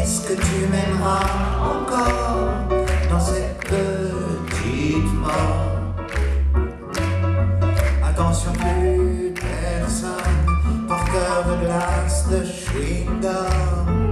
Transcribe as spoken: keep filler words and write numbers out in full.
Est-ce que tu m'aimeras encore dans cette petite mort? Attention, plus personne, porteur de glace, de chewing-gum.